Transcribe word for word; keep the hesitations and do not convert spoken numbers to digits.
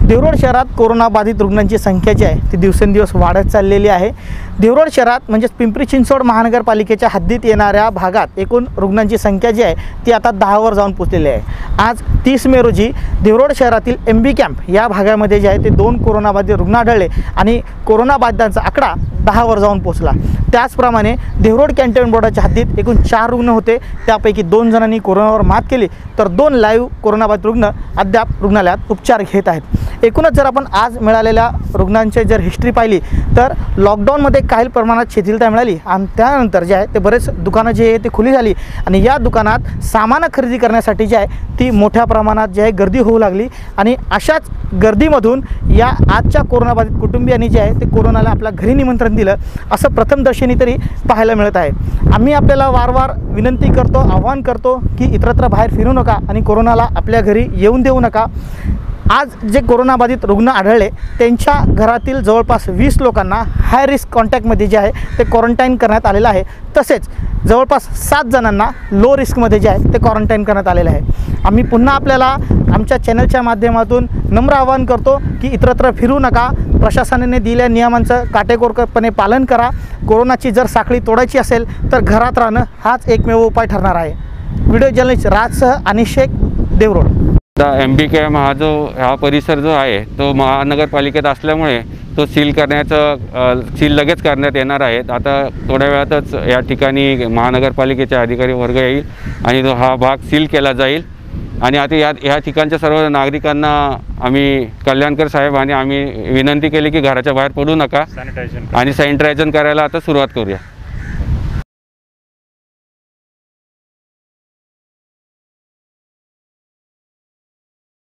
देवरोड शहरात कोरोनाबाधित रुग्णांची संख्या जी आहे ती दिवसेंदिवस वाढत चाललेली आहे। देवरोड शहरात म्हणजे पिंपरी चिंचवड महानगरपालिकेच्या हद्दीत येणाऱ्या भागात एकूण रुग्णांची संख्या जी आहे ती आता दहावर जाऊन पोहोचलेली आहे। आज तीस मे रोजी देवरोड शहरातील एम बी कॅम्प या भागामध्ये जे आहे ते दोन कोरोनाबाधित रुग्ण आढळले आणि कोरोनाबाधितांचा आकडा दहावर जाऊन पोहोचला। त्याचप्रमाणे देवरोड कॅन्टोन्मेंट बोर्डाच्या हद्दीत एकूण चार रुग्ण होते, त्यापैकी दोन जणांनी कोरोनावर मात केली तर दोन लाईव्ह कोरोनाबाधित रुग्ण अद्याप रुग्णालयात उपचार घेत आहेत। एकूणच जर आपण आज मिळालेल्या रुग्णांची जर हिस्ट्री पाहिली तर लॉकडाऊनमध्ये काही प्रमाणात शिथिलता मिळाली आणि त्यानंतर जे आहे ते बरेच दुकानं जे आहे ते खुली झाली आणि या दुकानात सामान खरेदी करण्यासाठी जे आहे ती मोठ्या प्रमाणात जे आहे गर्दी होऊ लागली आणि अशाच गर्दीमधून या आजच्या कोरोनाबाधित कुटुंबियांनी जे आहे ते कोरोनाला आपल्या घरी निमंत्रण दिलं असं प्रथमदर्शनी तरी पाहायला मिळत आहे। आम्ही आपल्याला वारंवार विनंती करतो, आवाहन करतो की इतरत्र बाहेर फिरू नका आणि कोरोनाला आपल्या घरी येऊन देऊ नका। आज जे कोरोनाबाधित रुग्ण आढळले त्यांच्या घरातील जवळपास वीस लोकांना हाय रिस्क कॉन्टॅक्टमध्ये जे आहे ते क्वारंटाईन करण्यात आलेलं आहे। तसेच जवळपास सात जणांना लो रिस्कमध्ये जे आहे ते क्वारंटाईन करण्यात आलेलं आहे। आम्ही पुन्हा आपल्याला आमच्या चॅनलच्या माध्यमातून नम्र आवाहन करतो की इतरत्र फिरू नका, प्रशासनाने दिलेल्या नियमांचं काटेकोरपणे पालन करा। कोरोनाची जर साखळी तोडायची असेल तर घरात राहणं हाच एकमेव उपाय ठरणार आहे। व्हिडिओ जर्नलिस्ट राजसह अनिश शेख, देवरोड। एम बी कॅम्प हा जो हा परिसर जो आहे तो महानगरपालिकेत असल्यामुळे तो सील करण्याचं सील लगेच करण्यात येणार आहेत। आता थोड्या वेळातच या ठिकाणी महानगरपालिकेचे अधिकारी वर्ग येईल आणि तो हा भाग सील केला जाईल आणि आता या ह्या ठिकाणच्या सर्व नागरिकांना आम्ही कल्याणकर साहेब आणि आम्ही विनंती केली की घराच्या बाहेर पडू नका आणि सॅनिटायझेशन करायला आता सुरुवात करूया।